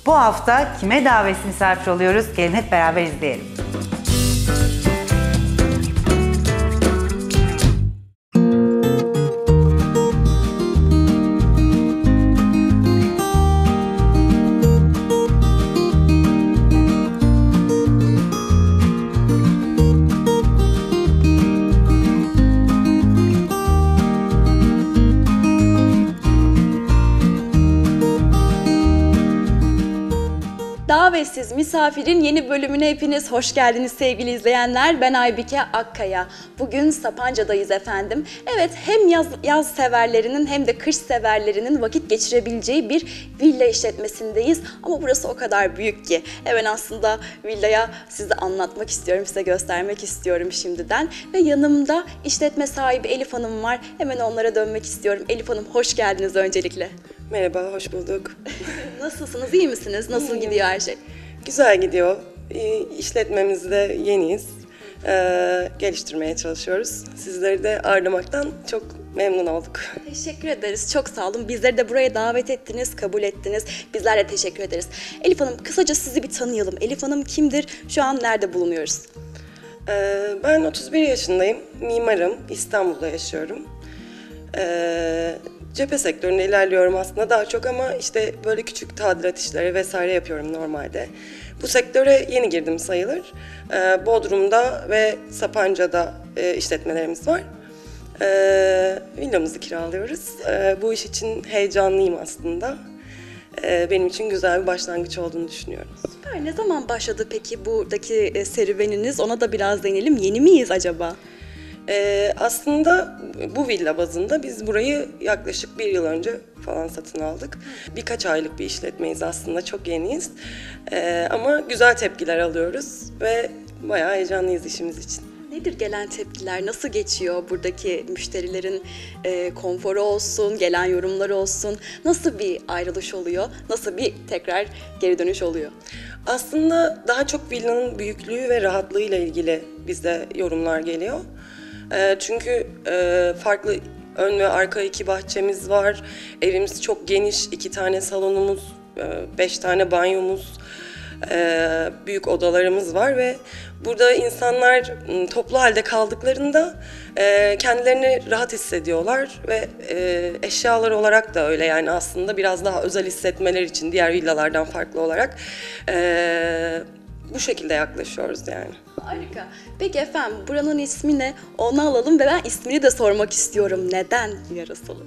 Bu hafta kime davetsiz misafir oluyoruz? Gelin hep beraber izleyelim. Davetsiz Misafir'in yeni bölümüne hepiniz hoş geldiniz sevgili izleyenler. Ben Aybike Akkaya. Bugün Sapanca'dayız efendim. Evet, hem yaz severlerinin hem de kış severlerinin vakit geçirebileceği bir villa işletmesindeyiz. Ama burası o kadar büyük ki. Hemen aslında villaya size anlatmak istiyorum, size göstermek istiyorum şimdiden. Ve yanımda işletme sahibi Elif Hanım var. Hemen onlara dönmek istiyorum. Elif Hanım, hoş geldiniz öncelikle. Merhaba, hoş bulduk. Nasılsınız, iyi misiniz? Nasıl gidiyor her şey? Güzel gidiyor. İşletmemizde yeniyiz. Geliştirmeye çalışıyoruz. Sizleri de ağırlamaktan çok memnun olduk. Teşekkür ederiz. Çok sağ olun. Bizleri de buraya davet ettiniz, kabul ettiniz. Bizler de teşekkür ederiz. Elif Hanım, kısaca sizi bir tanıyalım. Elif Hanım kimdir? Şu an nerede bulunuyoruz? Ben 31 yaşındayım. Mimarım. İstanbul'da yaşıyorum. Cephe sektöründe ilerliyorum aslında daha çok ama işte böyle küçük tadilat işleri vesaire yapıyorum normalde. Bu sektöre yeni girdim sayılır. Bodrum'da ve Sapanca'da işletmelerimiz var. Villamızı kiralıyoruz. Bu iş için heyecanlıyım aslında. Benim için güzel bir başlangıç olduğunu düşünüyorum. Süper. Ne zaman başladı peki buradaki serüveniniz? Ona da biraz değinelim. Yeni miyiz acaba? Aslında bu villa bazında biz burayı yaklaşık 1 yıl önce falan satın aldık. Birkaç aylık bir işletmeyiz aslında, çok yeniyiz. Ama güzel tepkiler alıyoruz ve bayağı heyecanlıyız işimiz için. Nedir gelen tepkiler? Nasıl geçiyor buradaki müşterilerin konforu olsun, gelen yorumlar olsun? Nasıl bir ayrılış oluyor? Nasıl bir tekrar geri dönüş oluyor? Aslında daha çok villanın büyüklüğü ve rahatlığıyla ilgili bize yorumlar geliyor. Çünkü farklı ön ve arka 2 bahçemiz var. Evimiz çok geniş, 2 tane salonumuz, 5 tane banyomuz, büyük odalarımız var ve burada insanlar toplu halde kaldıklarında kendilerini rahat hissediyorlar ve eşyalar olarak da öyle, yani aslında biraz daha özel hissetmeler için diğer villalardan farklı olarak bu şekilde yaklaşıyoruz yani. Harika. Peki efendim, buranın ismi ne? Onu alalım ve ben ismini de sormak istiyorum. Neden Yarasalı?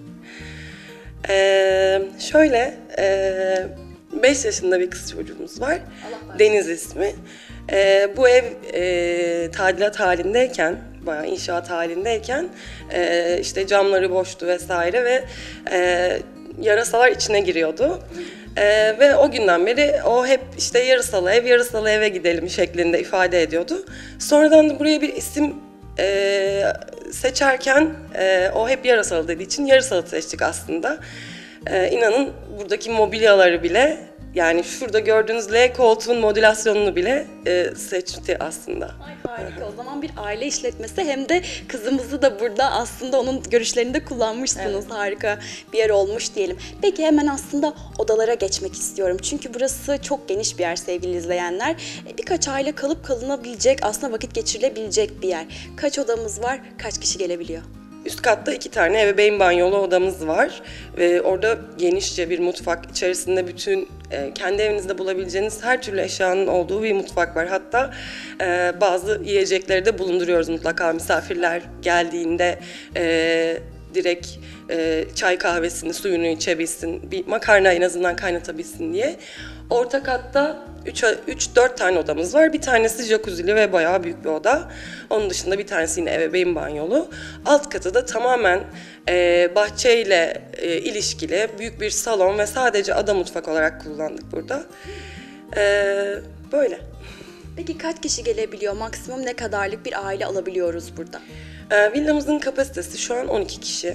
Şöyle, 5 yaşında bir kız çocuğumuz var. Deniz ismi. Bu ev tadilat halindeyken, bayağı inşaat halindeyken işte camları boştu vesaire ve yarasalar içine giriyordu. Ve o günden beri o hep işte yarısalı ev, yarısalı eve gidelim şeklinde ifade ediyordu. Sonradan da buraya bir isim seçerken o hep yarasalı dediği için yarasalı seçtik aslında. İnanın buradaki mobilyaları bile, yani şurada gördüğünüz L koltuğun modülasyonunu bile seçti aslında. Ay harika. O zaman bir aile işletmesi, hem de kızımızı da burada aslında onun görüşlerinde kullanmışsınız. Evet. Harika bir yer olmuş diyelim. Peki hemen aslında odalara geçmek istiyorum. Çünkü burası çok geniş bir yer sevgili izleyenler. Birkaç aile kalıp kalınabilecek, aslında vakit geçirilebilecek bir yer. Kaç odamız var? Kaç kişi gelebiliyor? Üst katta 2 tane ebeveyn banyolu odamız var. Orada genişçe bir mutfak, içerisinde bütün kendi evinizde bulabileceğiniz her türlü eşyanın olduğu bir mutfak var. Hatta bazı yiyecekleri de bulunduruyoruz mutlaka misafirler geldiğinde direkt çay kahvesini, suyunu içebilsin, bir makarna en azından kaynatabilsin diye. Orta katta 3-4 tane odamız var. Bir tanesi jacuzzi'li ve bayağı büyük bir oda. Onun dışında bir tanesi yine ebeveyn banyolu. Alt katı da tamamen bahçeyle ilişkili büyük bir salon ve sadece ada mutfak olarak kullandık burada. Böyle. Peki kaç kişi gelebiliyor? Maksimum ne kadarlık bir aile alabiliyoruz burada? Villamızın kapasitesi şu an 12 kişi.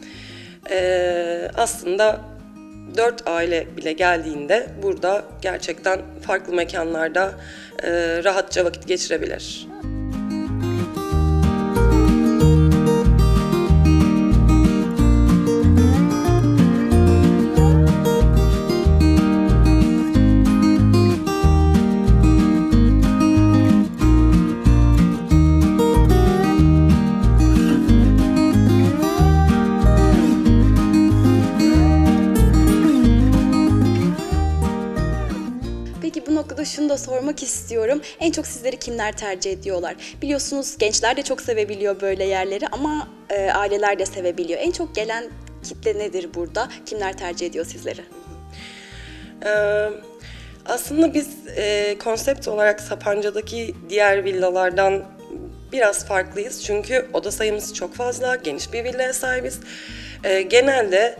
Aslında 4 aile bile geldiğinde burada gerçekten farklı mekanlarda rahatça vakit geçirebilir. Peki bu noktada şunu da sormak istiyorum. En çok sizleri kimler tercih ediyorlar? Biliyorsunuz gençler de çok sevebiliyor böyle yerleri ama aileler de sevebiliyor. En çok gelen kitle nedir burada? Kimler tercih ediyor sizleri? Aslında biz konsept olarak Sapanca'daki diğer villalardan biraz farklıyız. Çünkü oda sayımız çok fazla, geniş bir villaya sahibiz. Genelde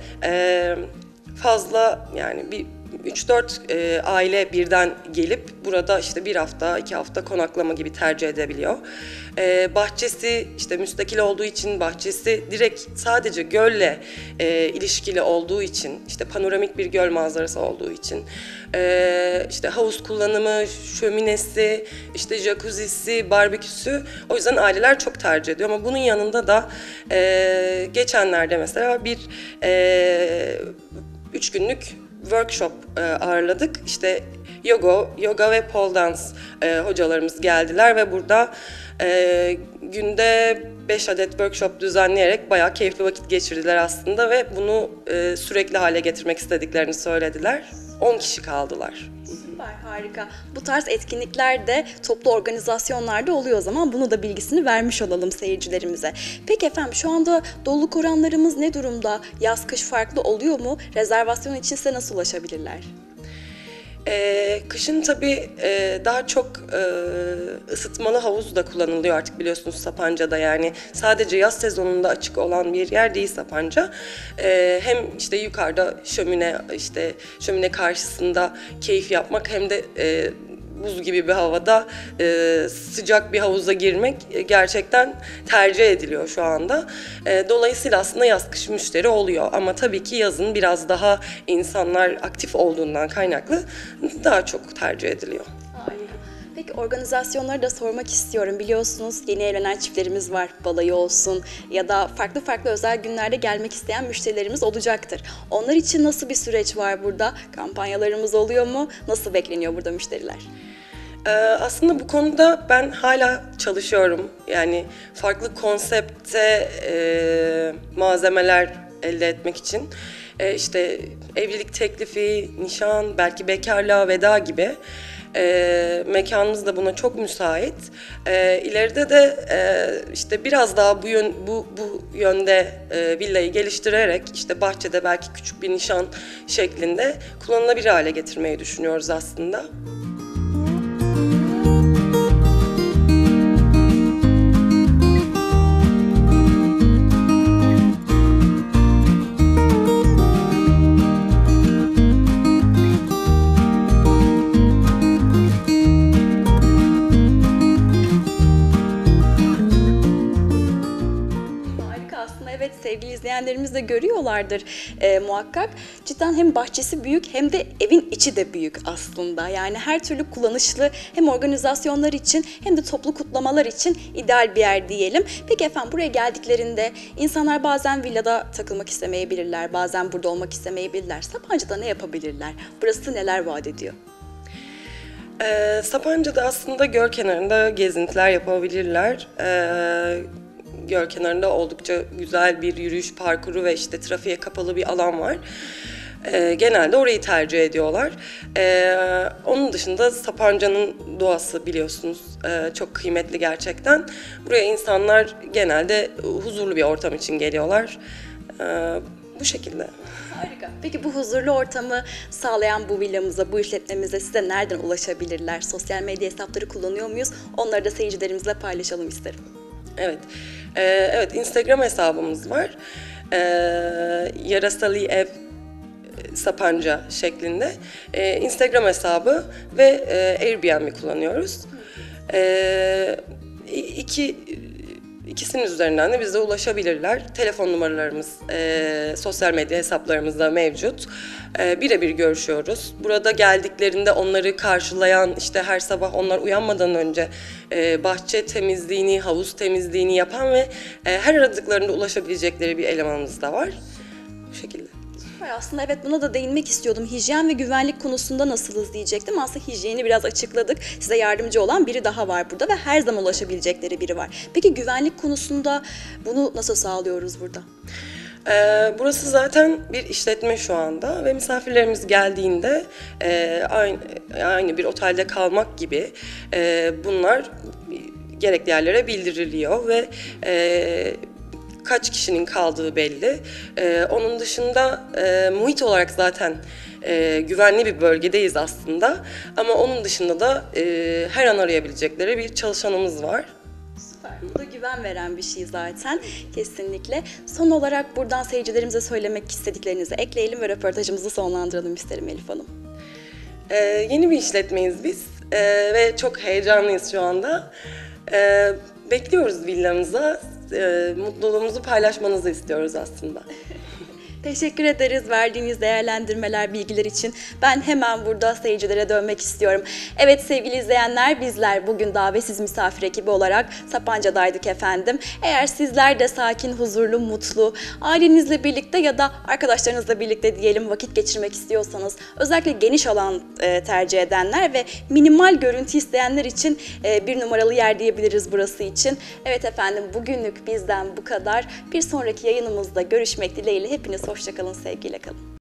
fazla yani bir 3-4 aile birden gelip burada işte bir hafta, 2 hafta konaklama gibi tercih edebiliyor. Bahçesi işte müstakil olduğu için, bahçesi direkt sadece gölle ilişkili olduğu için, işte panoramik bir göl manzarası olduğu için, işte havuz kullanımı, şöminesi, işte jacuzzi'si, barbeküsü, o yüzden aileler çok tercih ediyor. Ama bunun yanında da geçenlerde mesela bir 3 günlük workshop ağırladık. İşte yoga ve pole dance hocalarımız geldiler ve burada günde 5 adet workshop düzenleyerek bayağı keyifli vakit geçirdiler aslında ve bunu sürekli hale getirmek istediklerini söylediler. 10 kişi kaldılar. Süper, harika. Bu tarz etkinlikler de toplu organizasyonlarda oluyor o zaman. Bunu da bilgisini vermiş olalım seyircilerimize. Peki efendim şu anda doluluk oranlarımız ne durumda? Yaz kış farklı oluyor mu? Rezervasyon için size nasıl ulaşabilirler? Kışın tabii daha çok ısıtmalı havuz da kullanılıyor artık biliyorsunuz Sapanca'da, yani sadece yaz sezonunda açık olan bir yer değil Sapanca. Hem işte yukarıda şömine karşısında keyif yapmak hem de buz gibi bir havada sıcak bir havuza girmek gerçekten tercih ediliyor şu anda. Dolayısıyla aslında yaz kış müşteri oluyor ama tabii ki yazın biraz daha insanlar aktif olduğundan kaynaklı daha çok tercih ediliyor. Harika. Peki organizasyonları da sormak istiyorum. Biliyorsunuz yeni evlenen çiftlerimiz var. Balayı olsun ya da farklı farklı özel günlerde gelmek isteyen müşterilerimiz olacaktır. Onlar için nasıl bir süreç var burada? Kampanyalarımız oluyor mu? Nasıl bekleniyor burada müşteriler? Aslında bu konuda ben hala çalışıyorum. Yani farklı konsepte malzemeler elde etmek için. İşte evlilik teklifi, nişan, belki bekarlığa veda gibi. Mekanımız da buna çok müsait. İleride de işte biraz daha bu yönde villayı geliştirerek işte bahçede belki küçük bir nişan şeklinde kullanılabilir hale getirmeyi düşünüyoruz aslında. Evet, sevgili izleyenlerimiz de görüyorlardır muhakkak. Cidden hem bahçesi büyük hem de evin içi de büyük aslında. Yani her türlü kullanışlı hem organizasyonlar için hem de toplu kutlamalar için ideal bir yer diyelim. Peki efendim buraya geldiklerinde insanlar bazen villada takılmak istemeyebilirler, bazen burada olmak istemeyebilirler. Sapanca'da ne yapabilirler? Burası neler vaat ediyor? Sapanca'da aslında göl kenarında gezintiler yapabilirler. Göl kenarında oldukça güzel bir yürüyüş parkuru ve işte trafiğe kapalı bir alan var. Genelde orayı tercih ediyorlar. Onun dışında Sapanca'nın doğası biliyorsunuz çok kıymetli gerçekten. Buraya insanlar genelde huzurlu bir ortam için geliyorlar. Bu şekilde. Harika. Peki bu huzurlu ortamı sağlayan bu villamıza, bu işletmemize size nereden ulaşabilirler? Sosyal medya hesapları kullanıyor muyuz? Onları da seyircilerimizle paylaşalım isterim. Evet. Evet, Instagram hesabımız var. Yarasalı Ev Sapanca şeklinde. Instagram hesabı ve Airbnb kullanıyoruz. İkisinin üzerinden de bize ulaşabilirler. Telefon numaralarımız sosyal medya hesaplarımızda mevcut. Birebir görüşüyoruz. Burada geldiklerinde onları karşılayan, işte her sabah onlar uyanmadan önce bahçe temizliğini, havuz temizliğini yapan ve her aradıklarında ulaşabilecekleri bir elemanımız da var. Bu şekilde. Aslında evet, buna da değinmek istiyordum. Hijyen ve güvenlik konusunda nasılız diyecektim. Aslında hijyeni biraz açıkladık. Size yardımcı olan biri daha var burada ve her zaman ulaşabilecekleri biri var. Peki güvenlik konusunda bunu nasıl sağlıyoruz burada? Burası zaten bir işletme şu anda ve misafirlerimiz geldiğinde aynı bir otelde kalmak gibi bunlar gerekli yerlere bildiriliyor ve kaç kişinin kaldığı belli. Onun dışında muhit olarak zaten güvenli bir bölgedeyiz aslında ama onun dışında da her an arayabilecekleri bir çalışanımız var. Süper. Bu da güven veren bir şey zaten. Kesinlikle. Son olarak buradan seyircilerimize söylemek istediklerinizi ekleyelim ve röportajımızı sonlandıralım isterim Elif Hanım. Yeni bir işletmeyiz biz ve çok heyecanlıyız şu anda. Bekliyoruz villamıza. Mutluluğumuzu paylaşmanızı istiyoruz aslında. Teşekkür ederiz verdiğiniz değerlendirmeler, bilgiler için. Ben hemen burada seyircilere dönmek istiyorum. Evet sevgili izleyenler, bizler bugün davetsiz misafir ekibi olarak Sapanca'daydık efendim. Eğer sizler de sakin, huzurlu, mutlu, ailenizle birlikte ya da arkadaşlarınızla birlikte diyelim vakit geçirmek istiyorsanız, özellikle geniş alan tercih edenler ve minimal görüntü isteyenler için bir numaralı yer diyebiliriz burası için. Evet efendim, bugünlük bizden bu kadar. Bir sonraki yayınımızda görüşmek dileğiyle hepiniz hoşça kalın, sevgiyle kalın.